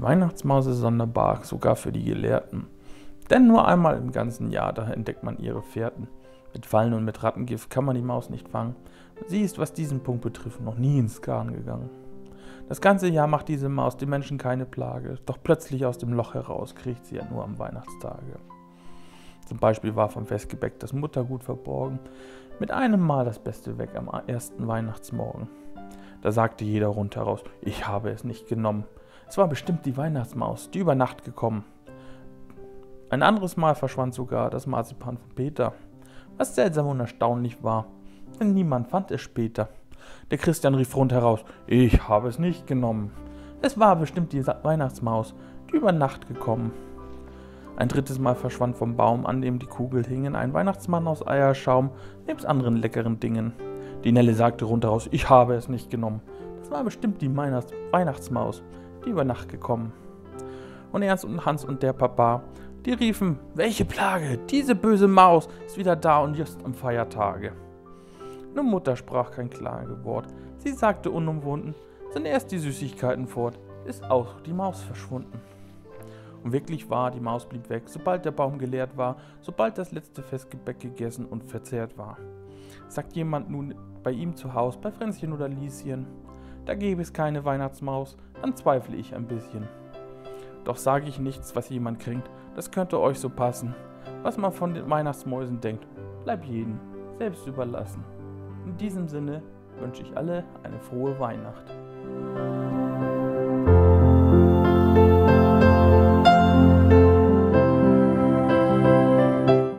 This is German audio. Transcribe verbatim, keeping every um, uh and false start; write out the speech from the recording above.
Weihnachtsmaus ist sonderbar, sogar für die Gelehrten. Denn nur einmal im ganzen Jahr, da entdeckt man ihre Fährten. Mit Fallen und mit Rattengift kann man die Maus nicht fangen. Sie ist, was diesen Punkt betrifft, noch nie ins Garn gegangen. Das ganze Jahr macht diese Maus den Menschen keine Plage, doch plötzlich aus dem Loch heraus kriecht sie ja nur am Weihnachtstage. Zum Beispiel war vom Festgebäck das Muttergut verborgen, mit einem Mal das Beste weg am ersten Weihnachtsmorgen. Da sagte jeder rundheraus, ich habe es nicht genommen. Es war bestimmt die Weihnachtsmaus, die über Nacht gekommen. Ein anderes Mal verschwand sogar das Marzipan von Peter, was seltsam und erstaunlich war, denn niemand fand es später. Der Christian rief rundheraus, ich habe es nicht genommen. Es war bestimmt die Weihnachtsmaus, die über Nacht gekommen. Ein drittes Mal verschwand vom Baum, an dem die Kugel hingen, ein Weihnachtsmann aus Eierschaum, nebst anderen leckeren Dingen. Die Nelle sagte rundheraus, ich habe es nicht genommen. Das war bestimmt die Weihnachtsmaus, die über Nacht gekommen. Und Ernst und Hans und der Papa, die riefen, welche Plage, diese böse Maus ist wieder da und just am Feiertage. Nur Mutter sprach kein Klagewort. Sie sagte unumwunden, sind erst die Süßigkeiten fort, ist auch die Maus verschwunden. Und wirklich war, die Maus blieb weg, sobald der Baum geleert war, sobald das letzte Festgebäck gegessen und verzehrt war. Sagt jemand nun bei ihm zu Haus, bei Fränzchen oder Lieschen, da gäbe es keine Weihnachtsmaus, dann zweifle ich ein bisschen. Doch sage ich nichts, was jemand kränkt, das könnte euch so passen. Was man von den Weihnachtsmäusen denkt, bleibt jedem selbst überlassen. In diesem Sinne wünsche ich alle eine frohe Weihnacht.